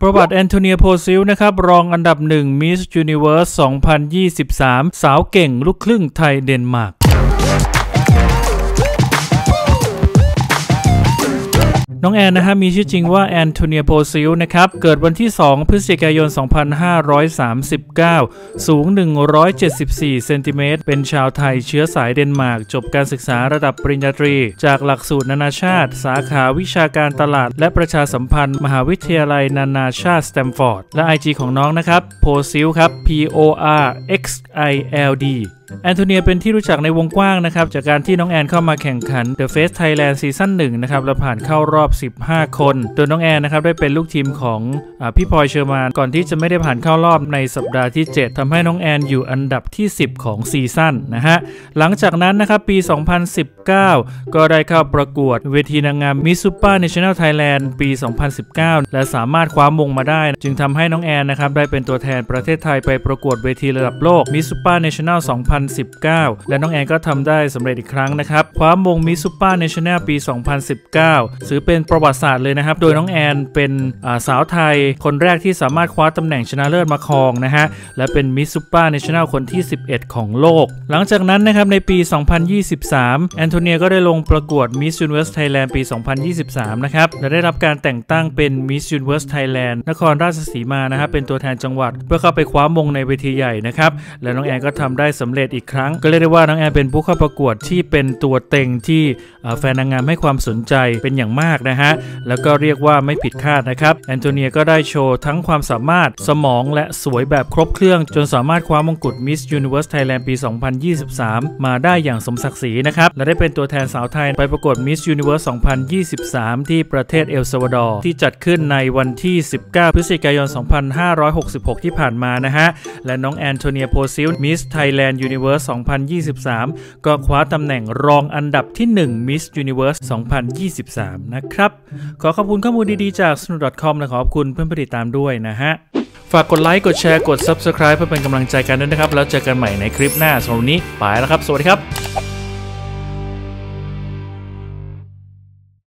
ประวัติแอนโทเนียโพซิลนะครับรองอันดับ1 Miss Universe 2023 สาวเก่งลูกครึ่งไทยเดนมาร์กน้องแอนนะฮะมีชื่อจริงว่าแอนโทเนียโพซิลนะครับเกิดวันที่2พฤศจิกายน2539สูง174เซนติเมตรเป็นชาวไทยเชื้อสายเดนมาร์กจบการศึกษาระดับปริญญาตรีจากหลักสูตรนานาชาติสาขาวิชาการตลาดและประชาสัมพันธ์มหาวิทยาลัยนานาชาติสแตมฟอร์ดและ IG ของน้องนะครับโพซิลครับ PORXILDแอนโทเนียเป็นที่รู้จักในวงกว้างนะครับจากการที่น้องแอนเข้ามาแข่งขัน The Face Thailand ซีซั่น1นะครับและผ่านเข้ารอบ15คนโดยน้องแอนนะครับได้เป็นลูกทีมของพี่พลอยเชอร์มานก่อนที่จะไม่ได้ผ่านเข้ารอบในสัปดาห์ที่7ทำให้น้องแอนอยู่อันดับที่10ของซีซั่นนะฮะหลังจากนั้นนะครับปี2019ก็ได้เข้าประกวดเวทีนางงาม Miss Super National Thailand ปี2019และสามารถคว้ามงมาได้จึงทำให้น้องแอนนะครับได้เป็นตัวแทนประเทศไทยไปประกวดเวทีระดับโลก Miss Super National 2019และน้องแอนก็ทำได้สำเร็จอีกครั้งนะครับคว้ามง Miss Super National ปี2019ถือเป็นประวัติศาสตร์เลยนะครับโดยน้องแอนเป็นสาวไทยคนแรกที่สามารถคว้าตำแหน่งชนะเลิศมาครองนะฮะและเป็น Miss Super National คนที่11ของโลกหลังจากนั้นนะครับในปี2023แอนโทเนียก็ได้ลงประกวด Miss Universe Thailand ปี2023นะครับและได้รับการแต่งตั้งเป็น Miss Universe Thailand นครราชสีมานะครับเป็นตัวแทนจังหวัดเพื่อเข้าไปคว้ามงในเวทีใหญ่นะครับและน้องแอนก็ทำได้สำเร็จอีกครั้งก็เรียกได้ว่าน้องแอนเป็นผู้เข้าประกวดที่เป็นตัวเต็งที่แฟนนางงามให้ความสนใจเป็นอย่างมากนะฮะแล้วก็เรียกว่าไม่ผิดคาดนะครับแอนโทเนียก็ได้โชว์ทั้งความสามารถสมองและสวยแบบครบเครื่องจนสามารถคว้ามงกุฎ Miss Universe Thailand ปี2023มาได้อย่างสมศักดิ์ศรีนะครับและได้เป็นตัวแทนสาวไทยไปประกวด Miss Universe 2023ที่ประเทศเอลซัลวาดอร์ที่จัดขึ้นในวันที่19พฤศจิกายน2566ที่ผ่านมานะฮะและน้องแอนโทเนียโพซิล Miss Thailand Universe 2023ก็คว้าตำแหน่งรองอันดับที่1 Miss Universe 2023นะครับขอขอบคุณข้อมูลดีๆจาก snu.com และขอบคุณเพื่อนผู้ติดตามด้วยนะฮะฝากกดไลค์กดแชร์กด Subscribe เพื่อเป็นกำลังใจกันด้วยนะครับแล้วเจอกันใหม่ในคลิปหน้าสำหรับวันนี้ไปแล้วครับสวัสดีครับ